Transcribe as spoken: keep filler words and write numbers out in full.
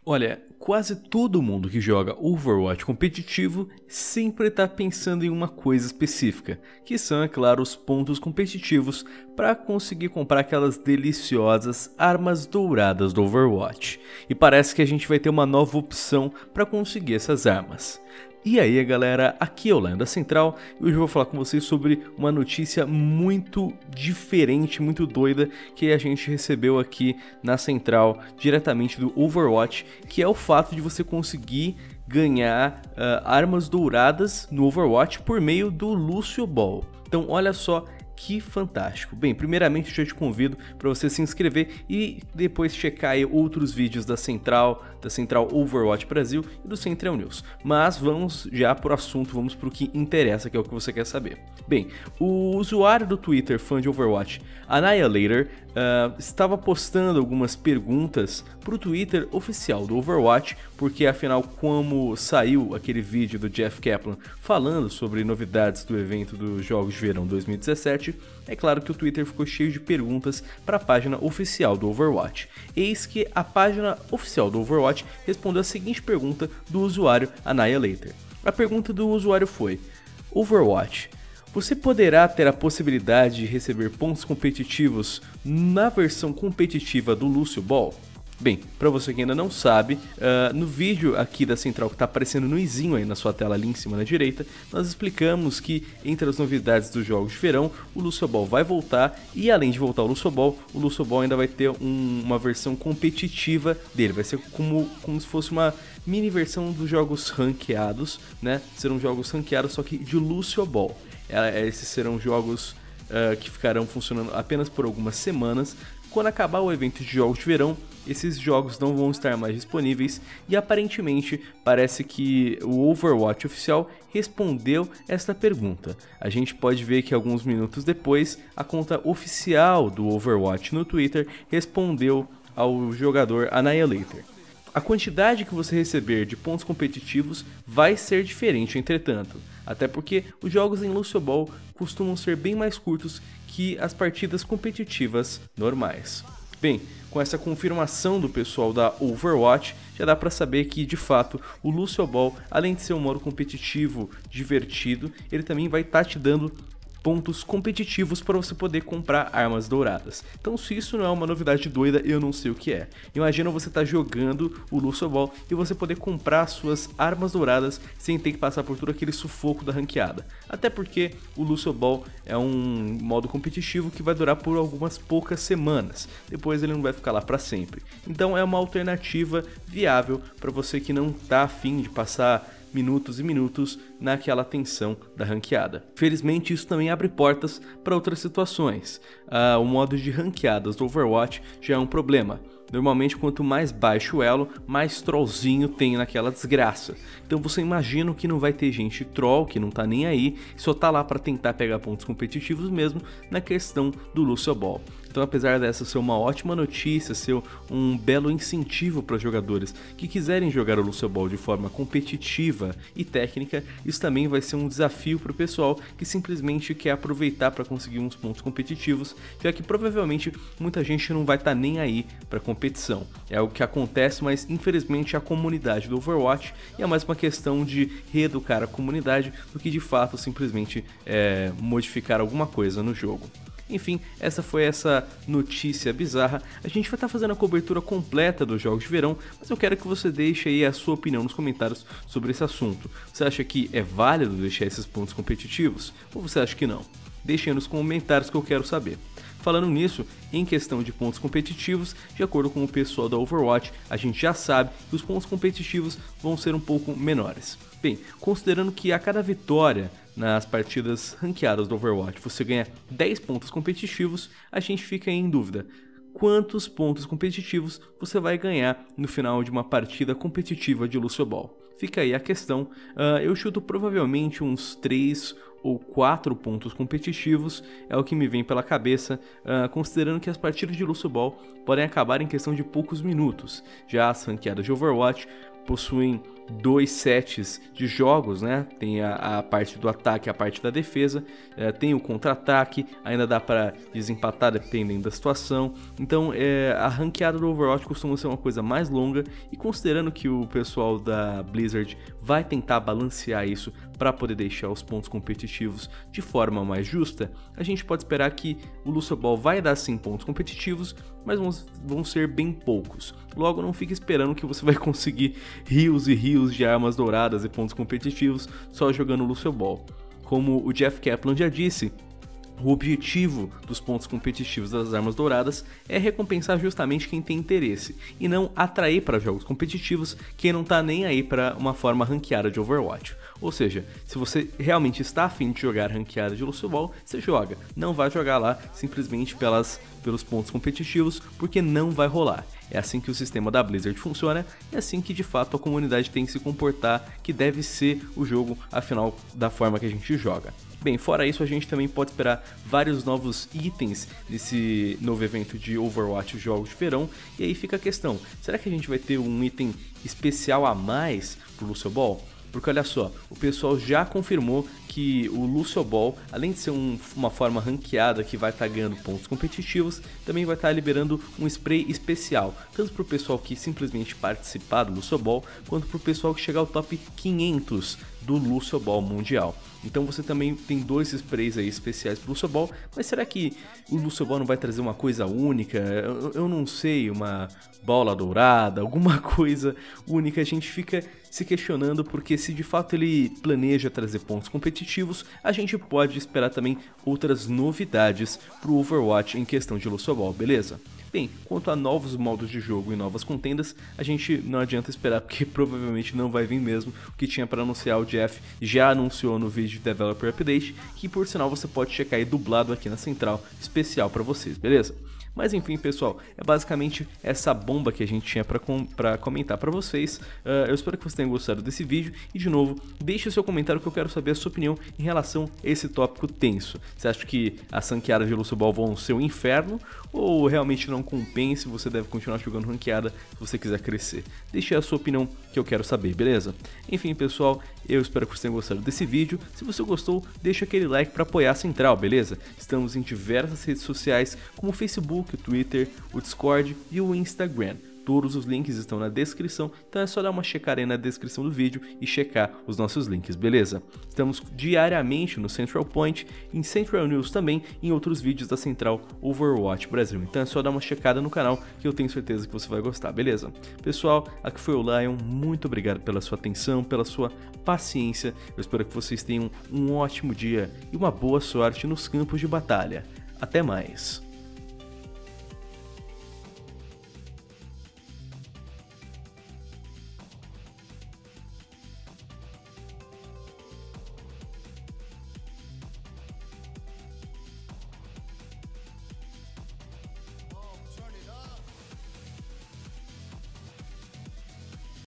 Olha, quase todo mundo que joga Overwatch competitivo sempre está pensando em uma coisa específica, que são, é claro, os pontos competitivos para conseguir comprar aquelas deliciosas armas douradas do Overwatch. E parece que a gente vai ter uma nova opção para conseguir essas armas. E aí galera, aqui é o Lion da Central e hoje eu vou falar com vocês sobre uma notícia muito diferente, muito doida que a gente recebeu aqui na Central diretamente do Overwatch, que é o fato de você conseguir ganhar uh, armas douradas no Overwatch por meio do Lucio Ball. Então olha só que fantástico. Bem, primeiramente eu já te convido para você se inscrever e depois checar aí outros vídeos da Central, da Central Overwatch Brasil e do Central News. Mas vamos já pro assunto, vamos pro que interessa, que é o que você quer saber. Bem, o usuário do Twitter fã de Overwatch, Annihilator, uh, estava postando algumas perguntas pro Twitter oficial do Overwatch, porque afinal, como saiu aquele vídeo do Jeff Kaplan falando sobre novidades do evento dos Jogos de Verão dois mil e dezessete, é claro que o Twitter ficou cheio de perguntas para a página oficial do Overwatch. Eis que a página oficial do Overwatch respondeu a seguinte pergunta do usuário Annihilator. A pergunta do usuário foi: Overwatch, você poderá ter a possibilidade de receber pontos competitivos na versão competitiva do Lucio Ball? Bem, para você que ainda não sabe, uh, no vídeo aqui da Central que está aparecendo no izinho aí na sua tela ali em cima na direita, nós explicamos que entre as novidades dos jogos de verão, o Lucio Ball vai voltar e além de voltar o Lucio Ball, o Lucio Ball ainda vai ter um, uma versão competitiva dele, vai ser como, como se fosse uma mini versão dos jogos ranqueados, né? Serão jogos ranqueados só que de Lucio Ball. É, esses serão jogos uh, que ficarão funcionando apenas por algumas semanas. Quando acabar o evento de jogos de verão, esses jogos não vão estar mais disponíveis e aparentemente parece que o Overwatch oficial respondeu esta pergunta. A gente pode ver que alguns minutos depois, a conta oficial do Overwatch no Twitter respondeu ao jogador Annihilator. A quantidade que você receber de pontos competitivos vai ser diferente, entretanto, até porque os jogos em Lucio Ball costumam ser bem mais curtos que as partidas competitivas normais. Bem, com essa confirmação do pessoal da Overwatch, já dá para saber que de fato o Lucio Ball, além de ser um modo competitivo divertido, ele também vai estar te dando pontos competitivos para você poder comprar armas douradas. Então se isso não é uma novidade doida, eu não sei o que é. Imagina você estar jogando o Lucio Ball e você poder comprar suas armas douradas sem ter que passar por todo aquele sufoco da ranqueada. Até porque o Lucio Ball é um modo competitivo que vai durar por algumas poucas semanas. Depois ele não vai ficar lá para sempre. Então é uma alternativa viável para você que não está afim de passar minutos e minutos naquela tensão da ranqueada. Felizmente isso também abre portas para outras situações. Ah, o modo de ranqueadas do Overwatch já é um problema. Normalmente quanto mais baixo o elo, mais trollzinho tem naquela desgraça. Então você imagina que não vai ter gente troll, que não tá nem aí, só tá lá para tentar pegar pontos competitivos mesmo na questão do Lucio Ball. Então apesar dessa ser uma ótima notícia, ser um belo incentivo para jogadores que quiserem jogar o Lucio Ball de forma competitiva e técnica, isso também vai ser um desafio para o pessoal que simplesmente quer aproveitar para conseguir uns pontos competitivos, já que provavelmente muita gente não vai estar tá nem aí para competição. É algo que acontece, mas infelizmente a comunidade do Overwatch é mais uma questão de reeducar a comunidade do que de fato simplesmente é, modificar alguma coisa no jogo. Enfim, essa foi essa notícia bizarra. A gente vai estar fazendo a cobertura completa dos jogos de verão, mas eu quero que você deixe aí a sua opinião nos comentários sobre esse assunto. Você acha que é válido deixar esses pontos competitivos? Ou você acha que não? Deixe aí nos comentários que eu quero saber. Falando nisso, em questão de pontos competitivos, de acordo com o pessoal da Overwatch, a gente já sabe que os pontos competitivos vão ser um pouco menores. Bem, considerando que a cada vitória nas partidas ranqueadas do Overwatch você ganha dez pontos competitivos, a gente fica em dúvida. Quantos pontos competitivos você vai ganhar no final de uma partida competitiva de Lucio Ball? Fica aí a questão, uh, eu chuto provavelmente uns três ou quatro pontos competitivos, é o que me vem pela cabeça, uh, considerando que as partidas de Lucio Ball podem acabar em questão de poucos minutos. Já as ranqueadas de Overwatch possuem dois sets de jogos, né? Tem a, a parte do ataque, a parte da defesa, é, tem o contra-ataque, ainda dá para desempatar dependendo da situação. Então é, a ranqueada do Overwatch costuma ser uma coisa mais longa, e considerando que o pessoal da Blizzard vai tentar balancear isso para poder deixar os pontos competitivos de forma mais justa, a gente pode esperar que o Lucio Ball vai dar sim pontos competitivos, mas vão, vão ser bem poucos. Logo, não fique esperando que você vai conseguir rios e rios de armas douradas e pontos competitivos só jogando Lucio Ball. Como o Jeff Kaplan já disse, o objetivo dos pontos competitivos das armas douradas é recompensar justamente quem tem interesse, e não atrair para jogos competitivos quem não tá nem aí para uma forma ranqueada de Overwatch. Ou seja, se você realmente está afim de jogar ranqueada de Lucio Ball, você joga. Não vai jogar lá simplesmente pelas, pelos pontos competitivos, porque não vai rolar. É assim que o sistema da Blizzard funciona, é assim que de fato a comunidade tem que se comportar, que deve ser o jogo, afinal, da forma que a gente joga. Bem, fora isso, a gente também pode esperar vários novos itens nesse novo evento de Overwatch Jogos de Verão, e aí fica a questão, será que a gente vai ter um item especial a mais pro Lucio Ball? Porque olha só, o pessoal já confirmou que o Lucio Ball, além de ser um, uma forma ranqueada que vai estar tá ganhando pontos competitivos, também vai estar tá liberando um spray especial, tanto para o pessoal que simplesmente participar do Lucio Ball, quanto para o pessoal que chegar ao top quinhentos do Lucio Ball mundial. Então você também tem dois sprays aí especiais para o Lucio Ball, mas será que o Lucio Ball não vai trazer uma coisa única? Eu, eu não sei, uma bola dourada, alguma coisa única. A gente fica se questionando, porque se de fato ele planeja trazer pontos competitivos, a gente pode esperar também outras novidades para o Overwatch em questão de Lucio Ball, beleza? Bem, quanto a novos modos de jogo e novas contendas, a gente não adianta esperar, porque provavelmente não vai vir mesmo. O que tinha para anunciar, o Jeff já anunciou no vídeo de Developer Update, que por sinal você pode checar aí dublado aqui na central, especial para vocês, beleza? Mas enfim, pessoal, é basicamente essa bomba que a gente tinha para com, pra comentar para vocês. Uh, eu espero que vocês tenham gostado desse vídeo. E de novo, deixe o seu comentário que eu quero saber a sua opinião em relação a esse tópico tenso. Você acha que as ranqueadas de Lucio Ball vão ser um inferno? Ou realmente não compensa e você deve continuar jogando ranqueada se você quiser crescer? Deixe a sua opinião que eu quero saber, beleza? Enfim, pessoal, eu espero que vocês tenham gostado desse vídeo. Se você gostou, deixa aquele like para apoiar a Central, beleza? Estamos em diversas redes sociais, como o Facebook, o Twitter, o Discord e o Instagram. Todos os links estão na descrição, então é só dar uma checada aí na descrição do vídeo e checar os nossos links, beleza? Estamos diariamente no Central Point, em Central News também, e em outros vídeos da Central Overwatch Brasil. Então é só dar uma checada no canal que eu tenho certeza que você vai gostar, beleza? Pessoal, aqui foi o Lion, muito obrigado pela sua atenção, pela sua paciência. Eu espero que vocês tenham um ótimo dia e uma boa sorte nos campos de batalha. Até mais!